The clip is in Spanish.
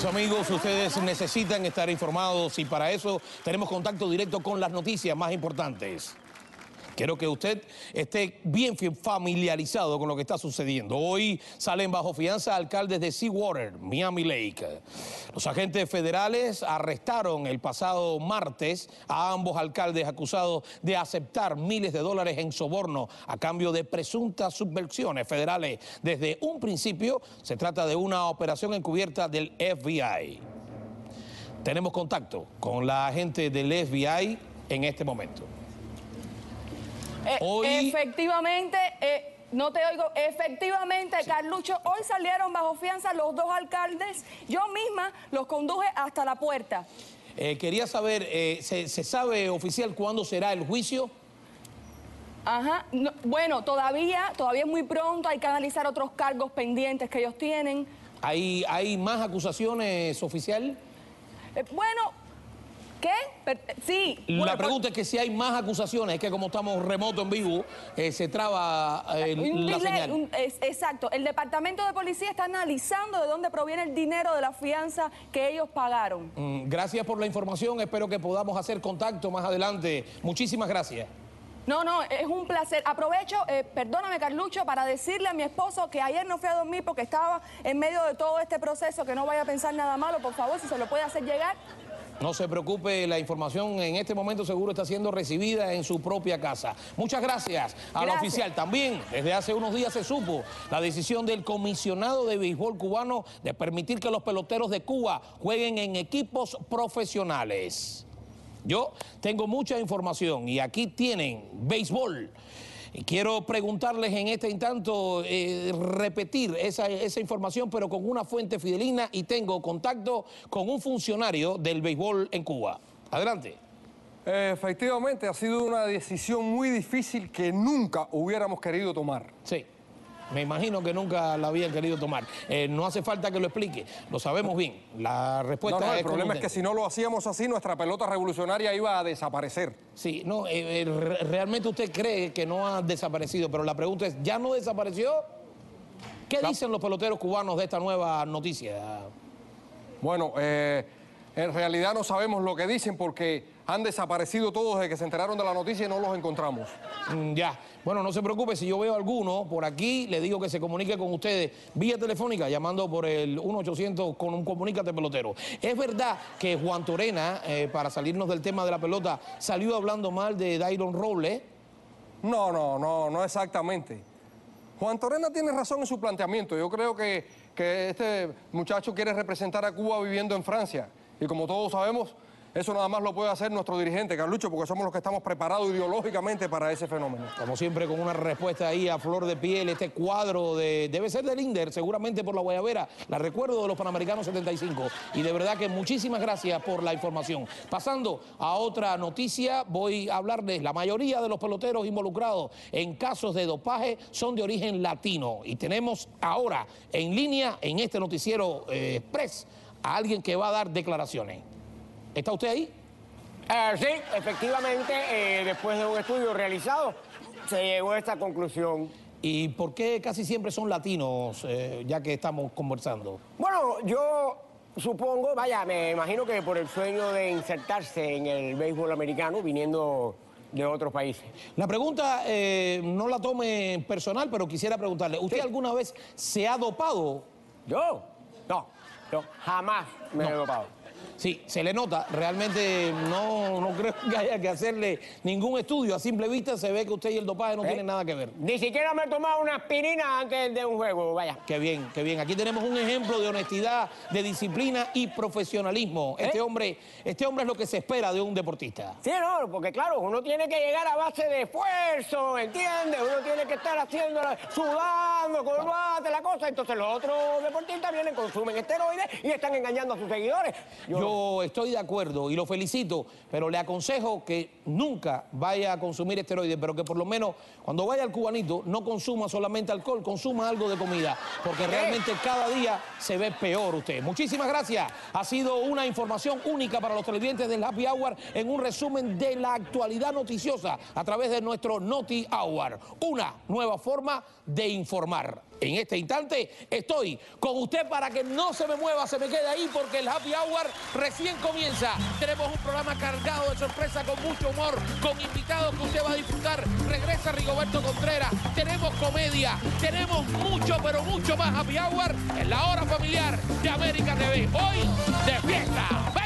Pues amigos, ustedes necesitan estar informados y para eso tenemos contacto directo con las noticias más importantes. Quiero que usted esté bien familiarizado con lo que está sucediendo. Hoy salen bajo fianza alcaldes de Seawater, Miami Lake. Los agentes federales arrestaron el pasado martes a ambos alcaldes acusados de aceptar miles de dólares en soborno a cambio de presuntas subversiones federales. Desde un principio se trata de una operación encubierta del FBI. Tenemos contacto con la agente del FBI en este momento. Efectivamente, no te oigo. Efectivamente, sí. Carlucho, hoy salieron bajo fianza los dos alcaldes. Yo misma los conduje hasta la puerta. Quería saber, ¿se sabe oficial cuándo será el juicio? Ajá. No, bueno, todavía es muy pronto. Hay que analizar otros cargos pendientes que ellos tienen. ¿Hay más acusaciones oficial? Bueno... ¿Qué? Sí. La pregunta es que si hay más acusaciones, es que como estamos remoto en vivo, se traba la señal. Exacto. El Departamento de Policía está analizando de dónde proviene el dinero de la fianza que ellos pagaron. Gracias por la información. Espero que podamos hacer contacto más adelante. Muchísimas gracias. No, es un placer. Aprovecho, perdóname, Carlucho, para decirle a mi esposo que ayer no fui a dormir porque estaba en medio de todo este proceso, que no vaya a pensar nada malo. Por favor, si se lo puede hacer llegar. No se preocupe, la información en este momento seguro está siendo recibida en su propia casa. Muchas gracias a la oficial. También, desde hace unos días se supo la decisión del comisionado de béisbol cubano de permitir que los peloteros de Cuba jueguen en equipos profesionales. Yo tengo mucha información y aquí tienen béisbol. Y quiero preguntarles en este instante, repetir esa información, pero con una fuente fidedigna, y tengo contacto con un funcionario del béisbol en Cuba. Adelante. Efectivamente, ha sido una decisión muy difícil que nunca hubiéramos querido tomar. Sí. Me imagino que nunca la habían querido tomar. No hace falta que lo explique, lo sabemos bien. La respuesta es... el problema es que si no lo hacíamos así, nuestra pelota revolucionaria iba a desaparecer. Sí, no, realmente usted cree que no ha desaparecido, pero la pregunta es, ¿ya no desapareció? ¿Qué dicen los peloteros cubanos de esta nueva noticia? Bueno, en realidad no sabemos lo que dicen porque han desaparecido todos desde que se enteraron de la noticia y no los encontramos. Ya. Bueno, no se preocupe, si yo veo alguno por aquí, le digo que se comunique con ustedes vía telefónica, llamando por el 1-800 con un comunícate pelotero. ¿Es verdad que Juan Torena, para salirnos del tema de la pelota, salió hablando mal de Dayron Robles? No exactamente. Juan Torena tiene razón en su planteamiento. Yo creo que este muchacho quiere representar a Cuba viviendo en Francia. Y como todos sabemos, eso nada más lo puede hacer nuestro dirigente, Carlucho, porque somos los que estamos preparados ideológicamente para ese fenómeno. Como siempre, con una respuesta ahí a flor de piel, este cuadro debe ser de Linder, seguramente por la guayabera, la recuerdo de los Panamericanos 75. Y de verdad que muchísimas gracias por la información. Pasando a otra noticia, voy a hablarles, la mayoría de los peloteros involucrados en casos de dopaje son de origen latino. Y tenemos ahora en línea, en este noticiero Express, a alguien que va a dar declaraciones. ¿Está usted ahí? Sí, efectivamente, después de un estudio realizado, se llegó a esta conclusión. ¿Y por qué casi siempre son latinos, ya que estamos conversando? Bueno, yo supongo, me imagino que por el sueño de insertarse en el béisbol americano, viniendo de otros países. La pregunta no la tome personal, pero quisiera preguntarle, ¿usted alguna vez se ha dopado? ¿Yo? No, jamás me he dopado. Sí, se le nota, realmente no creo que haya que hacerle ningún estudio. A simple vista se ve que usted y el dopaje no tienen nada que ver. Ni siquiera me he tomado una aspirina antes de un juego, vaya. Qué bien, qué bien. Aquí tenemos un ejemplo de honestidad, de disciplina y profesionalismo. Este hombre es lo que se espera de un deportista. Sí, no, porque claro, uno tiene que llegar a base de esfuerzo, ¿entiendes? Uno tiene que estar sudando, con el bate, la cosa. Entonces los otros deportistas vienen, consumen esteroides y están engañando a sus seguidores. Yo estoy de acuerdo y lo felicito, pero le aconsejo que nunca vaya a consumir esteroides, pero que por lo menos cuando vaya al cubanito no consuma solamente alcohol, consuma algo de comida, porque realmente cada día se ve peor usted. Muchísimas gracias. Ha sido una información única para los televidentes del Happy Hour en un resumen de la actualidad noticiosa a través de nuestro Noti Hour. Una nueva forma de informar. En este instante estoy con usted para que no se me mueva, se me quede ahí porque el Happy Hour recién comienza. Tenemos un programa cargado de sorpresa con mucho humor, con invitados que usted va a disfrutar. Regresa Rigoberto Contreras, tenemos comedia, tenemos mucho, pero mucho más Happy Hour en la hora familiar de América TV. Hoy de fiesta.